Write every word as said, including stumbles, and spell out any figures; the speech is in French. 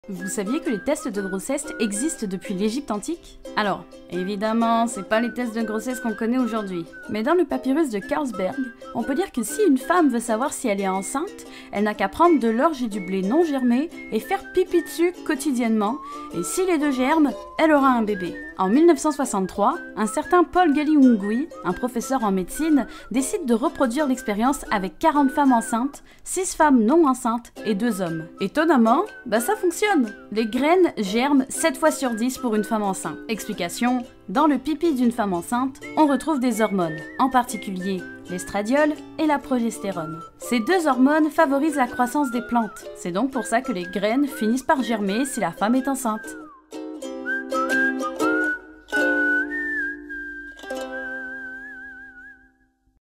Vous saviez que les tests de grossesse existent depuis l'Égypte antique? Alors, évidemment, c'est pas les tests de grossesse qu'on connaît aujourd'hui. Mais dans le papyrus de Carlsberg, on peut dire que si une femme veut savoir si elle est enceinte, elle n'a qu'à prendre de l'orge et du blé non germé et faire pipi dessus quotidiennement, et si les deux germent, elle aura un bébé. En mille neuf cent soixante-trois, un certain Paul Galiungui, un professeur en médecine, décide de reproduire l'expérience avec quarante femmes enceintes, six femmes non enceintes et deux hommes. Étonnamment, bah ça fonctionne. Les graines germent sept fois sur dix pour une femme enceinte. Explication: dans le pipi d'une femme enceinte, on retrouve des hormones, en particulier l'estradiol et la progestérone. Ces deux hormones favorisent la croissance des plantes. C'est donc pour ça que les graines finissent par germer si la femme est enceinte.